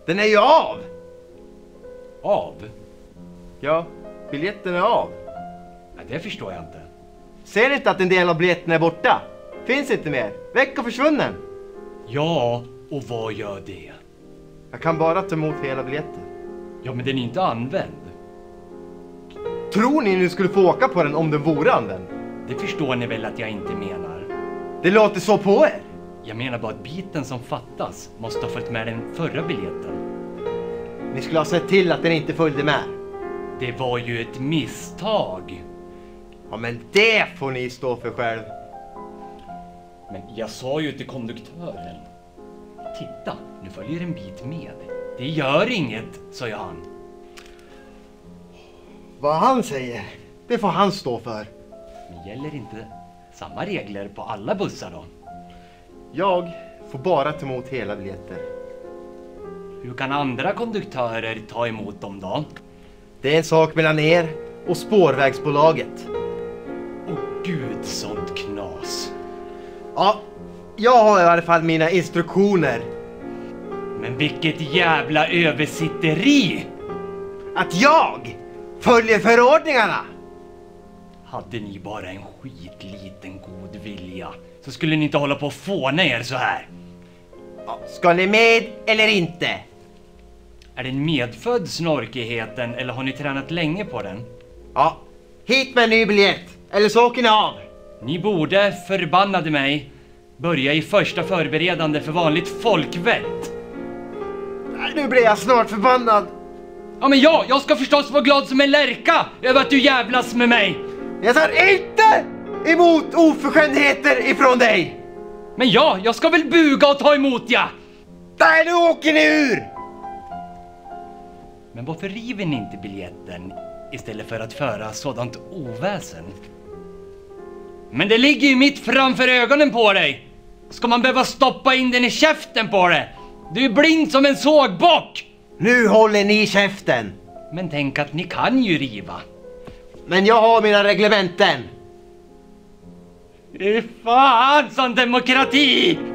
Den är ju av! Av? Ja, biljetten är av. Ja, det förstår jag inte. Ser ni inte att en del av biljetten är borta? Finns inte mer. Väck och försvunnen. Ja, och vad gör det? Jag kan bara ta emot hela biljetten. Ja, men den är inte använd. Tror ni skulle få åka på den om den vore använd? Det förstår ni väl att jag inte menar? Det låter så på er. Jag menar bara att biten som fattas måste ha följt med den förra biljetten. Ni skulle ha sett till att den inte följde med. Det var ju ett misstag. Ja, men det får ni stå för själv. Men jag sa ju till konduktören. Titta, nu följer en bit med. Det gör inget, sa han. Vad han säger, det får han stå för. Men gäller inte samma regler på alla bussar då? Jag får bara ta emot hela biljetter. Hur kan andra konduktörer ta emot dem då? Det är en sak mellan er och spårvägsbolaget. Åh gud, sånt knas. Ja, jag har i alla fall mina instruktioner. Men vilket jävla översitteri! Att jag följer förordningarna! Hade ni bara en skitliten god vilja så skulle ni inte hålla på att fåna er så här. Ja, ska ni med eller inte? Är det en medfödd snorkigheten eller har ni tränat länge på den? Ja, hit med en ny biljett, eller så åker ni av. Ni borde, förbannade mig, börja i första förberedande för vanligt folkvett. Nej, nu blir jag snart förbannad. Ja men jag ska förstås vara glad som en lärka över att du jävlas med mig. Jag tar inte emot oförskämdheter ifrån dig. Men jag ska väl buga och ta emot ja. Där, nu åker ni ur. Men varför river ni inte biljetten istället för att föra sådant oväsen? Men det ligger ju mitt framför ögonen på dig. Ska man behöva stoppa in den i käften på det? Du är blind som en sågbock. Nu håller ni käften. Men tänk att ni kan ju riva. Men jag har mina reglementen. Fy fan som demokrati!